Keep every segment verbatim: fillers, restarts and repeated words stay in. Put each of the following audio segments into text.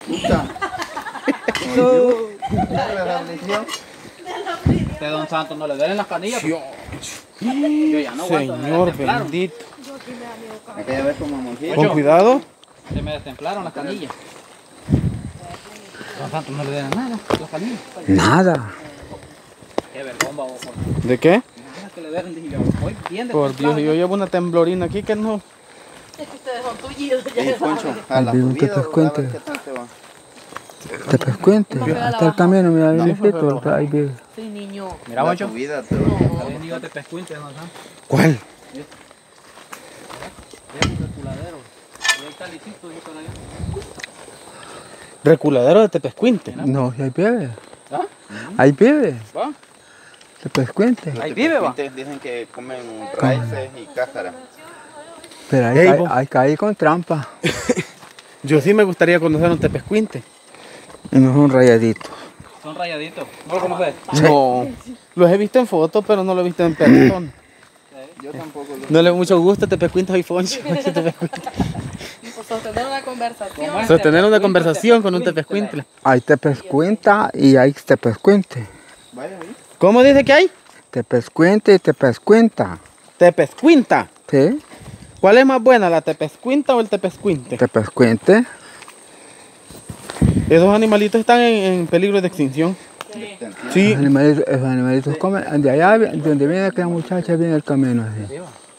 Puta. De Don Santos no le den las canillas. Yo, Yo ya no aguanto. Señor bendito. Hay que ver como monjito. Con cuidado. Se me destemplaron las canillas. Don Santos no le den nada, las canillas. Nada. Qué vergüenza, vos. ¿De qué? Nada que le den, dije yo. Voy bien de Por Dios, yo llevo una temblorina aquí que no. Es que ustedes son tullidos, ya Ey, saben. Poncho, a la Ahí viene un subida, tepescuente. a ver qué tal te va. Te pescuente. Hasta el camino, mira, ahí viejito. Ahí vive. Sí, niño. Mira, La Boncho. subida te va. Habían ido a Tepescuinte, Don Santos. ¿Cuál? Vean un reculadero. Y ahí está lisito, ahí para allá. Reculadero de Tepescuinte. No, si ahí vive. ¿Ah? Ahí vive. ¿Va? Te pescuente. Ahí vive, va. Dicen que comen raíces y cáscara. Pero ahí, Ey, cae, vos. ahí cae con trampa. Yo sí me gustaría conocer un Tepescuinte. Y no es un rayadito. Son rayaditos. ¿Vos lo conocés? No. Los he visto en fotos, pero no lo he visto en persona. Yo tampoco lo... No le doy mucho gusto, Tepescuinte soy Foncho. Por sostener una conversación. Sostener una conversación con un Tepescuinte. Hay te pescuenta y hay te pescuente. Vaya ahí. ¿Cómo dice que hay? Te pescuente y te pescuenta. Tepescuinta. ¿Sí? ¿Cuál es más buena, la Tepescuinta o el Tepescuinte? Te pescuente. Esos animalitos están en, en peligro de extinción. Sí. Los animalitos, esos animalitos comen. De allá, de donde viene aquella muchacha, viene el camino así.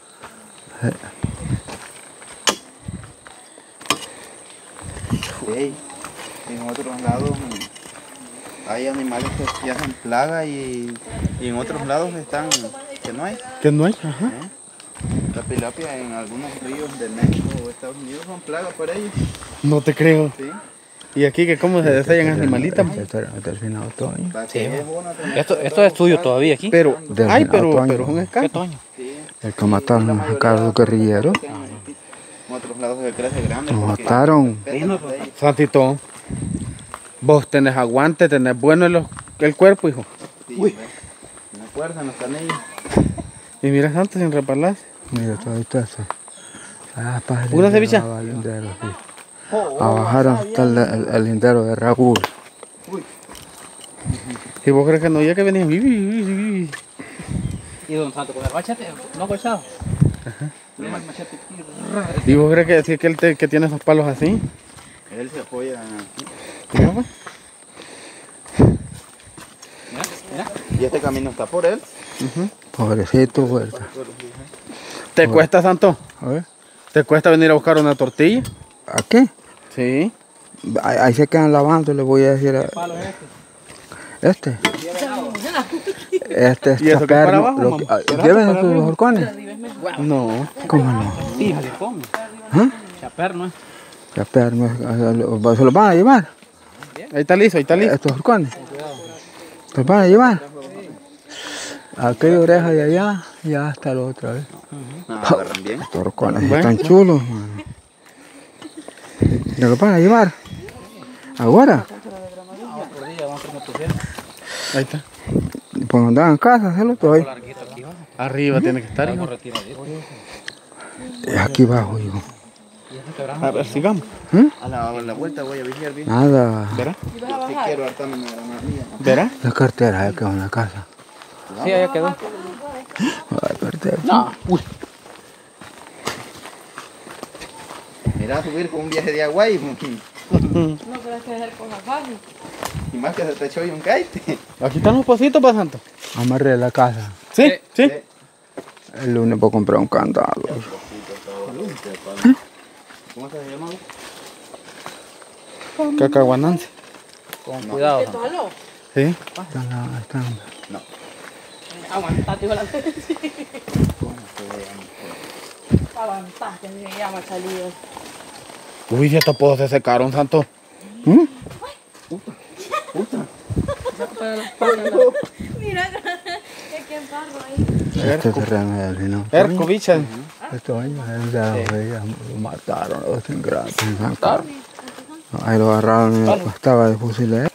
Ey, en otros lados hay animales que sí hacen plaga y, y en otros lados están que no hay. Que no hay. Ajá. La tilapia en algunos ríos de México o Estados Unidos son plagas para ellos. No te creo. Sí. ¿Y aquí que cómo se detallan animalitas? Este era terminado otoño. Para que es una tener- Esto, esto es tuyo todavía aquí. Pero, Del ay, pero, otoño. pero son ¿Qué escasos. toño? El que mataron a Carlos Guerrillero. En otros lados se crece grande. Lo porque- mataron. Santito, vos tenés aguante, tenés bueno el, el cuerpo, hijo. Sí, Uy. No acuerdan los canillos. Y mira, Santo, sin repararse. Mira, todo esto eso. Ah, pa, el ¿Una lindero, ceviche? va al lindero, sí. A bajar hasta el, el, el lindero de Raúl. ¿Y vos crees que no? Ya que venía. Y Don Santo con el machete, no colchado. El machete aquí. ¿Y vos crees que sí que él te- que tiene esos palos así? Él se apoya. Mira, pues. Mira, mira. Y este camino está por él. Pobrecito, vuelta. ¿Te cuesta, Santo? A ver. ¿Te cuesta venir a buscar una tortilla? ¿Aquí? Sí. Ahí, ahí se quedan lavando, le voy a decir a ¿Qué palo es este? este. Este es ¿Y eso qué es para chaperno. abajo, Lo- mamá? ah, ¿Será ¿Lleven para estos arriba? horcones? No. ¿Cómo no? Sí, jalifón. ¿Ah? Chaperno, ¿eh? Chaperno, ¿se los van a llevar? Ahí está listo, ahí está listo. Estos horcones. ¿Se los van a llevar? Aquella oreja de allá y hasta la otra vez. No, agarran bien. Estos horcones Bueno. están chulos, mano. ¿Se los van a llevar? ¿Ahora? Por día, vamos a hacer motocicleta. Ahí está. Pues andan en casa, se los doy. Larguito aquí abajo. Arriba tiene que estar, hijo. Algo retiradito. Y aquí abajo, hijo. A ver, sigamos. A la, a la vuelta voy a vigilar bien. Nada. ¿Verá? Si quiero hartarme una granadilla. ¿Verá? La cartera que quedó en la casa. Sí, allá quedó. La cartera. No, uy. Mira, subir con un viaje de agua y, No creas que hacer cosas fáciles. y más que se te echó y un kite. Aquí están los pasitos para Santo. Amarré la casa. ¿Sí? ¿Sí? El lunes voy a comprar un candado. ¿Cómo se llama? Cacahuanance. Con cuidado. ¿Qué palo? Sí. Están la- están- Aguantate, hola. Aguantate, me llama salido. Uy, si estos pozos se secaron, Santo. ¿Mm? Mira, es que embarro ahí. Este terreno es el no. Erco, bicha. Estos años el de la bella, lo mataron, los ingratos en San Carlos. Ahí lo agarraron y lo estaba de fusilero.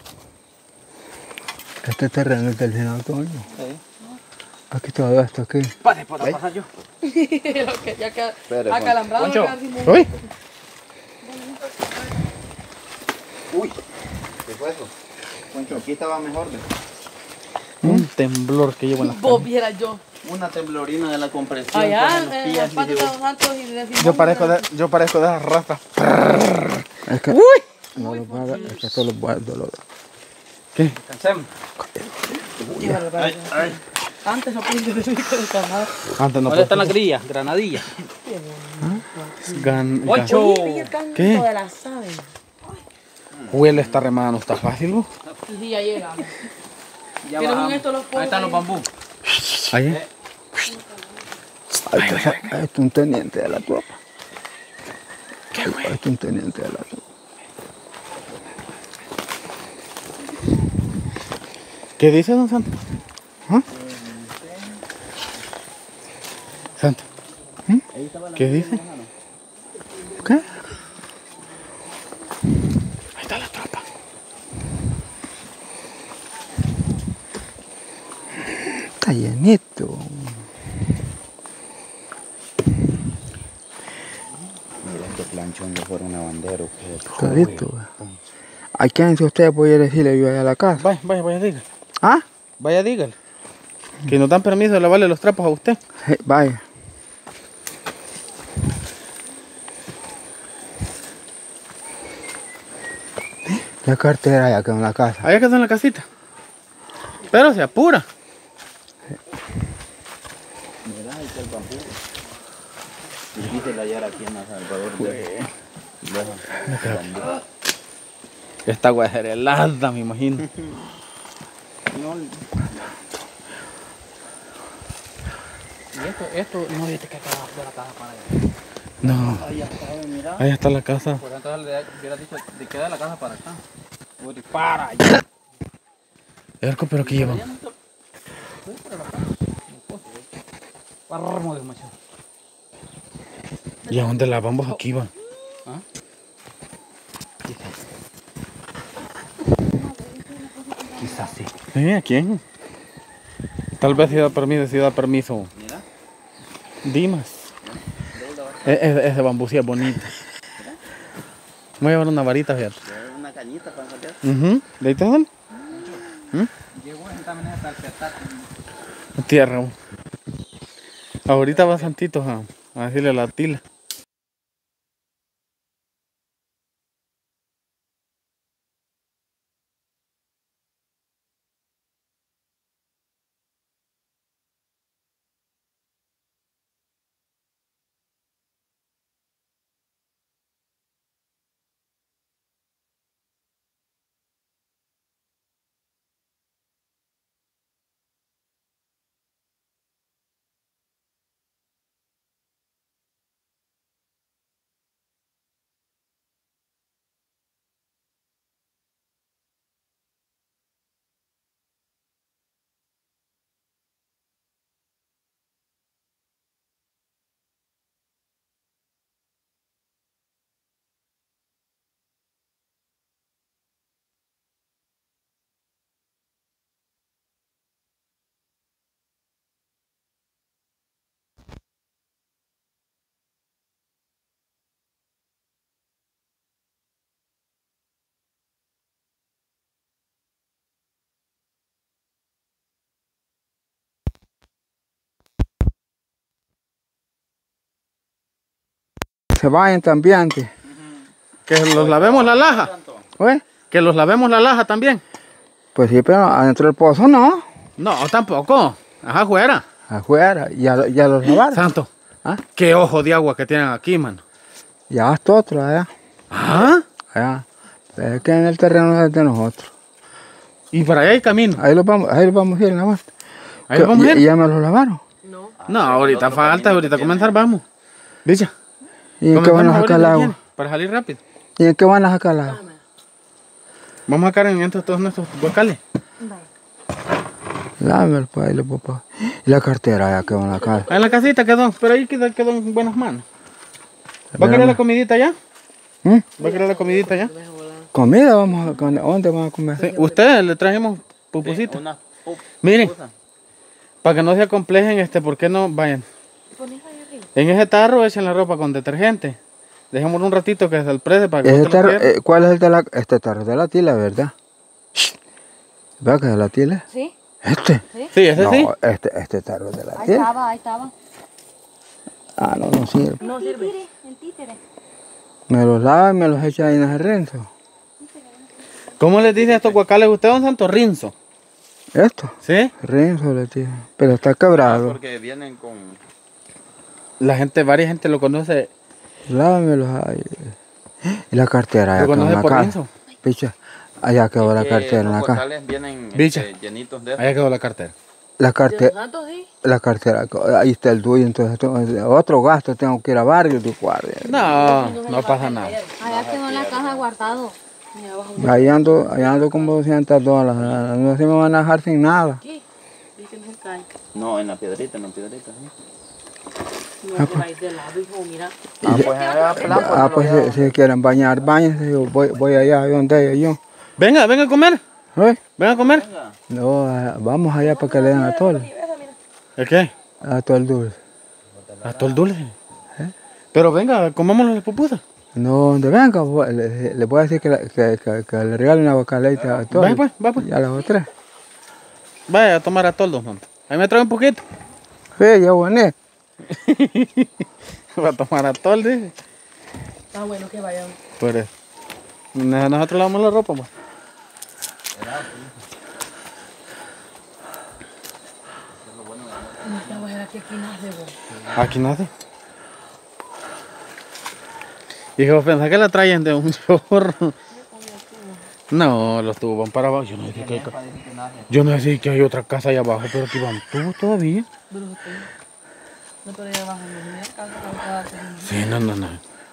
Este terreno es del Senado Toño. Aquí todo esto, aquí. Pase, puedo pasar yo. Lo que ya que Espere, acalambrado me Poncho. queda sin Uy. Uy, ¿qué fue eso? Poncho, aquí estaba mejor. ¿De? Un temblor que llevo en las Vos piernas. viera yo. Una temblorina de la compresión. Allá con los en pies, las patas de digo, los santos y de Yo parezco de, yo parezco de esas ratas. Es que no lo paga, es que esto lo va a dolor. ¿Qué? Cansemos. Ay, ay. Antes no pude decir que de camarón. Antes no ¿Dónde están las podía. grillas? Granadillas. Gan, gan. Ocho. Oye, el canto ¿Qué? de las aves. Huele esta remada, no está fácil, ¿no? Y sí, ya llegamos. Ya Pero bajamos. con esto los Ahí están los pongo. bambú. Ahí. Esto, esto es un teniente de la tropa. Esto es un teniente de la tropa. ¿Qué dice don Santo? ¿Ah? Santo. ¿Mm? ¿Qué dice? ¿Qué? Ahí está la tropa. Está llenito. Mira, este planchón de fuera un lavandero. Todito. ¿A quién si usted puede decirle yo allá a la casa? Vaya, vaya, vaya, dígale. ¿Ah? Vaya, dígale. Que nos dan permiso de lavarle los trapos a usted. Sí, vaya. La cartera ya quedó en la casa. Allá que está en la casita. Pero se apura. Mira, ahí está el bambú. Difícil hallar aquí en El Salvador. De, de bambú. Esta agua es helada, me imagino. No, Y esto, esto no viste que estaba de la casa para allá. No, Ahí está, mira. ahí está la casa. Por entonces le hubiera dicho de que de la casa para acá. Uy, para allá. Erco, pero aquí llevan. Páramo de macho. ¿Y a dónde la vamos aquí, va? ¿Ah? quizás sí. ¿Eh? ¿A quién? Tal vez si da permiso, si da permiso. Mira. Dimas. Es, es, es de bambú, sí, es bonita. Voy a llevar una varita, fíjate. Una cañita para sacar. Uh ¿De ahí te dan? Llegó a sentarme en esta alpetar. Tierra. Ahorita va Santito a, a decirle a la tila. Se vayan también. Que, Que los lavemos la laja. ¿Oye? Que los lavemos la laja también. Pues sí, pero adentro del pozo no. No, tampoco. Ajá, fuera. Afuera, ya, ya los lavaron. Santo. ¿Ah? Qué ojo de agua que tienen aquí, mano. Ya hasta otro allá. ¿Ah? Allá. Es que en el terreno es de nosotros. Y para allá hay camino. Ahí los vamos, ahí los vamos a ir en la vuelta. Ahí vamos a ¿Y, ir. y ya me los lavaron? No. No, ahorita falta, ahorita comenzar, vamos. Dicha. ¿Y en qué van a sacar el agua? Para salir rápido. ¿Y en qué van a sacar el agua? Vamos a sacar en entre todos nuestros huacales. Lávame pues ahí, papá. Y la cartera ya quedó en la casa. Ahí en la casita quedó, pero ahí quedó, quedó en buenas manos. ¿Va a querer la comidita ya? ¿Mm? ¿Va a querer la comidita ya? ¿Comida vamos a comer? ¿Dónde vamos a comer? Sí, usted le trajimos pupusita. Una pup- Miren, pupusa. para que no se acomplejen, este, ¿por qué no vayan? En ese tarro echen la ropa con detergente Dejémoslo un ratito que se el prese para que Ese no te lo tarro, pierdas. eh, ¿cuál es el de la, este tarro? De la tila, ¿verdad? ¿Verdad que es de la tila? Sí, ¿Este? Sí, ese no, sí. este, este tarro es de la ahí tila. estaba, ahí estaba. Ah, no, no sirve. No sirve. El títere. Me los lava y me los echa ahí en el renzo. ¿Cómo les dice a estos guacales usted, don Santo? Rinzo. ¿Esto? ¿Sí? Renzo le tira. Pero está Ah, quebrado. porque vienen con... La gente, varias gente lo conoce. Lávamelos ahí. Y la cartera allá Lo quedó en conoce la por casa. Rinzo. Picha, allá quedó la que cartera en los la casa. guacales vienen Bicha. este, llenitos de... Allá quedó la cartera. La ¿De cartera, Santos sí? la cartera, ahí está el tuyo, entonces tengo- otro gasto, tengo que ir a barrio de guardia. No, no pasa nada. Allá quedó en la caja guardado. Y abajo. Ahí ando, ahí ando como doscientos dólares, no se me van a dejar sin nada. Aquí. Y que no se cae. No, en la piedrita, en la piedrita. ¿sí? No, por ahí de lado, hijo, mira. Ah, pues allá plan, Ah, pues si, si quieren bañar, bañense, yo voy, voy allá donde ellos. Venga, venga a comer. ¿Eh? Venga a comer. No, ah, vamos allá para que le den a todo, ¿El qué? a todo el dulce. A todo el dulce. Pero venga, comámonos las pupusas. No, donde venga, voy- le, le voy a decir que, la- que, que, que le regale una bocaleta a todos. Vaya pues, va pues. Ya las otras. Vaya a tomar a toldo, Santo. Ahí me trae un poquito. Sí, ya bueno. Va a tomar a toldo, dice. Está bueno que vayan. Por eso. Nosotros lavamos la ropa, pues. No te aquí aquí nace vos. Aquí nace. Hijo, pensás que la traen de un chorro. No, los tubos van para abajo. Yo no sé que hay, yo no sé que hay otra casa allá abajo, pero aquí van tubos todavía. No te allá abajo, no me casa la Sí, no, no, no.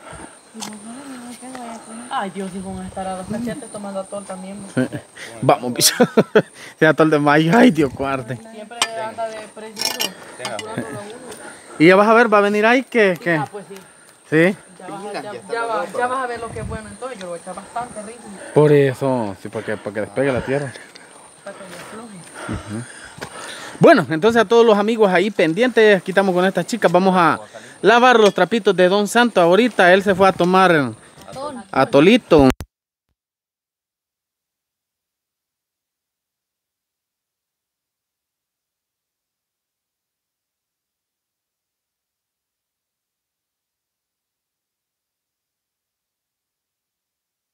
Ay, Dios, hijo, van a estar a los cachetes tomando atol también. Vamos, bicho. Se atol de mayo. Ay, Dios, cuarte. Siempre anda de preciso. Apurándolo a uno. Y ya vas a ver, va a venir ahí que, que. Ah, pues sí. Sí. Ya vas, a- ya, ya va- ya vas a ver lo que es bueno entonces. Yo lo voy a echar bastante rico Por eso, sí, para que, para que despegue la tierra. para que me afloje. Bueno, entonces a todos los amigos ahí pendientes, aquí estamos con estas chicas, vamos a lavar los trapitos de Don Santo ahorita. Él se fue a tomar atolito.